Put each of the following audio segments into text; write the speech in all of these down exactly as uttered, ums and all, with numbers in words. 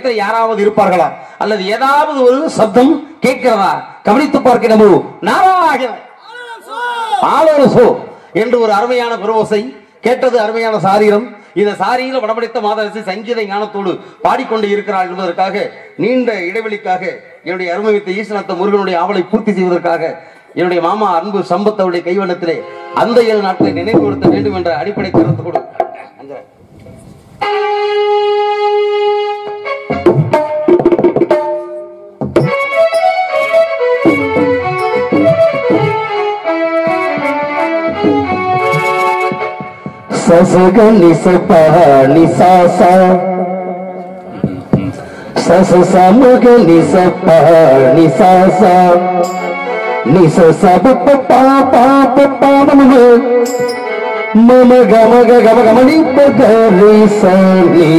சமயத்தில் யாராவது இருப்பார்களா அல்லது ஏதாவது ஒரு சப்தம் கேட்கிறதா கவனித்து பார்க்கிறோம். நாராயண ஆலோசோ என்று ஒரு அருமையான குரோசை கேட்டது. அருமையான சாரீரம். இந்த சாரியில வடமடைத்த மாதரசி சங்கீத ஞானத்தோடு பாடிக்கொண்டு இருக்கிறார் என்பதற்காக நீண்ட இடைவெளிக்காக என்னுடைய அருமைத்த ஈஸ்வரத்த முருகனுடைய ஆவலை பூர்த்தி செய்வதற்காக என்னுடைய மாமா அன்பு சம்பத்தவுடைய கைவண்ணத்திலே அந்த ஏழு நாட்களை நினைவுபடுத்த வேண்டும் என்ற அடிப்படை கருத்தோடு சசக நிசப நிசாச சச சமக நிசப நிசாச நிச சப பா பா பா மம மம கமக கம கமனி பகரி சனி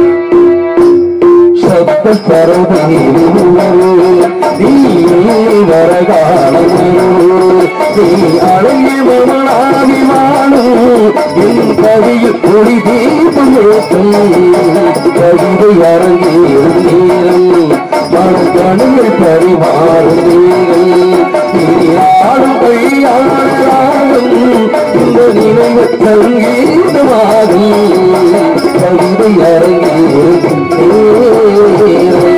சப்த பரதி நீ வரகாணி நீ அழகிய மமனாபிமானு என் கவியில் ஒளி தீபம் ஏற்றும் கவிதை அரங்கேறும் நேரம் மனக்கணிகள் பரிமாறும் நேரம் நீ ஆடும் கையாளும் இந்த நினைவு சங்கீதமாகும் கவிதை அரங்கேறும் நேரம்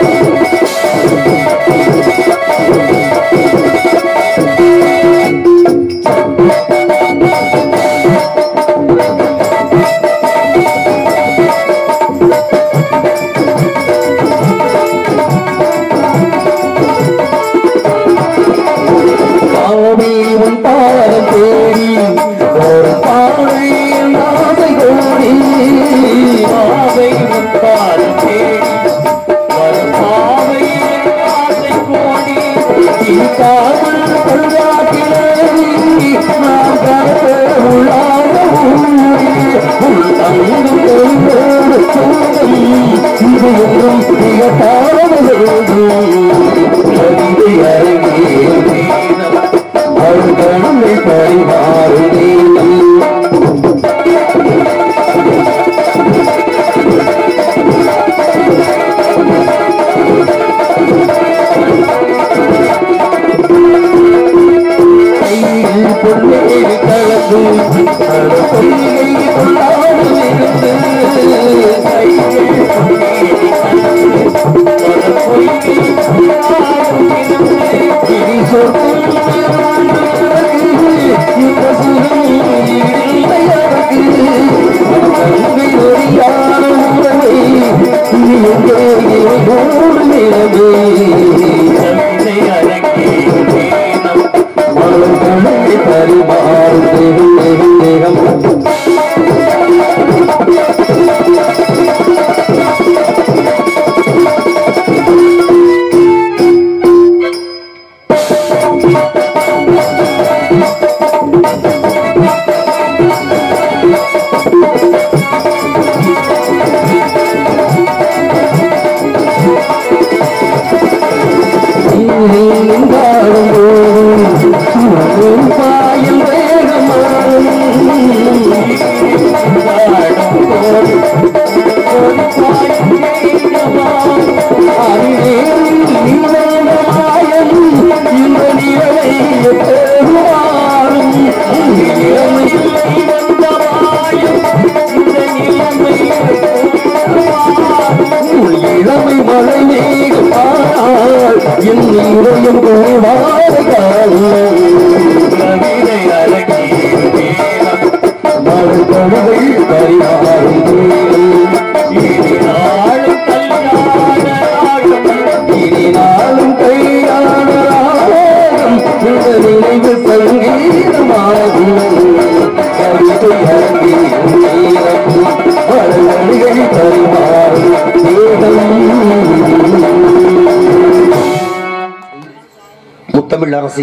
முத்தமிழ் அரசி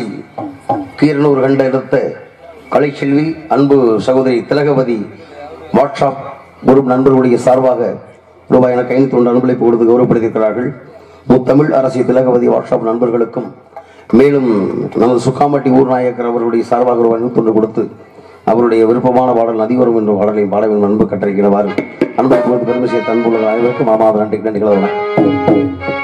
கீரனூர் கண்ட எடுத்த கலைச்செல்வி அன்பு சகோதரி திலகவதி வாட்ஸ்அப் குரூப் நண்பர்களுடைய சார்பாக ரூபாய் எனக்கு ஐநூத்தி ஒன்று அன்பளிப்பு கொடுத்து கௌரவப்படுத்தியிருக்கிறார்கள். முத்தமிழ் அரசி திலகவதி வாட்ஸ்அப் நண்பர்களுக்கும் மேலும் நமது சுக்காம்பட்டி ஊர் நாயக்கர் அவர்களுடைய சார்பாக ரூபாய் நூற்றி ஒன்று கொடுத்து அவருடைய விருப்பமான பாடல் நதிவரும் என்ற பாடலையும் பாட வேண்டும் அன்பு கட்டளைக்கிறவாறு அன்பு பெருமை செய்ய தன்புள்ள அனைவருக்கும் மாமாத நன்றி நன்றிகளை